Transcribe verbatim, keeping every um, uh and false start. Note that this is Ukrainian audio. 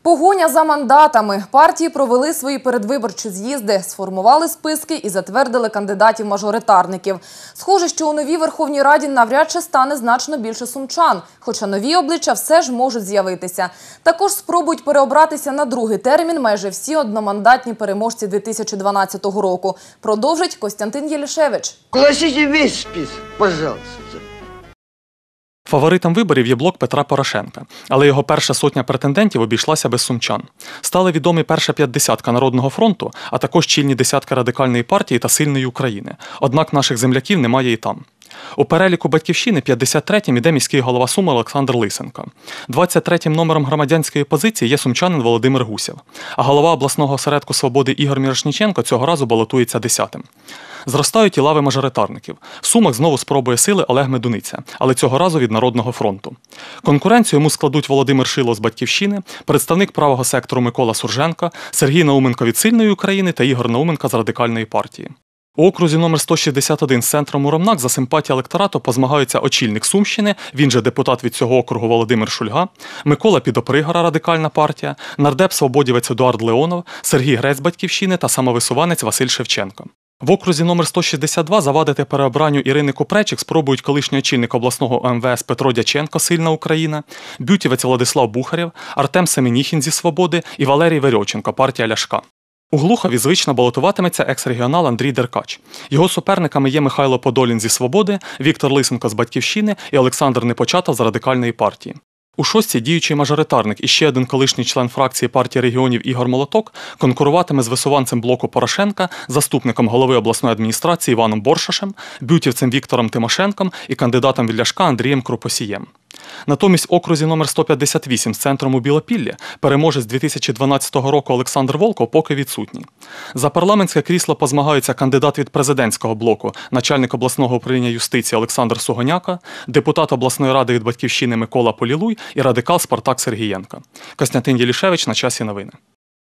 Погоня за мандатами. Партії провели свої передвиборчі з'їзди, сформували списки і затвердили кандидатів-мажоритарників. Схоже, що у новій Верховній Раді навряд чи стане значно більше сумчан, хоча нові обличчя все ж можуть з'явитися. Також спробують переобратися на другий термін майже всі одномандатні переможці дві тисячі дванадцятого року. Продовжить Костянтин Єлішевич. Огласите весь список, пожалуйста. Фаворитом виборів є блок Петра Порошенка, але його перша сотня претендентів обійшлася без сумчан. Стали відомі перша п'ятдесятка Народного фронту, а також чільні десятки Радикальної партії та Сильної України. Однак наших земляків немає і там. У переліку «Батьківщини» п'ятдесят третім іде міський голова Сум Олександр Лисенко. двадцять третім номером громадянської позиції є сумчанин Володимир Гусєв, а голова обласного осередку «Свободи» Ігор Мірошніченко цього разу балотується десятим. Зростають і лави мажоритарників. В Сумах знову спробує сили Олег Медуниця, але цього разу від Народного фронту. Конкуренцію йому складуть Володимир Шило з «Батьківщини», представник правого сектору Микола Сурженко, Сергій Науменко від Сильної України та Ігор Науменко з Радикальної партії. У окрузі номер сто шістдесят один з центром Муромнак за симпатії електорату позмагаються очільник Сумщини, він же депутат від цього округу Володимир Шульга, Микола Підопригора, Радикальна партія, нардеп-свободівець Едуард Леонов, Сергій Грець з «Батьківщини» та самовисуванець Василь Шевченко. В окрузі номер сто шістдесят два завадити переобранню Ірини Купречик спробують колишній очільник обласного Ем Ве Ес Петро Дяченко, Сильна Україна, бютівець Владислав Бухарєв, Артем Семеніхін зі «Свободи» і Валерій Верьовченко, партія Ляшка. У Глухові звично балотуватиметься екс-регіонал Андрій Деркач. Його суперниками є Михайло Подолін зі «Свободи», Віктор Лисенко з «Батьківщини» і Олександр Непочатов з Радикальної партії. У шостці діючий мажоритарник і ще один колишній член фракції партії регіонів Ігор Молоток конкуруватиме з висуванцем блоку Порошенка, заступником голови обласної адміністрації Іваном Боршашем, бютівцем Віктором Тимошенком і кандидатом від Ляшка Андрієм Крупосієм. Натомість в окрузі номер сто п'ятдесят вісім з центром у Білопіллі переможець дві тисячі дванадцятого року Олександр Волков поки відсутній. За парламентське крісло позмагаються кандидат від президентського блоку, начальник обласного управління юстиції Олександр Сугоняка, депутат обласної ради від «Батьківщини» Микола Полілуй і радикал Спартак Сергієнко. Костянтин Єлішевич, на часі новини.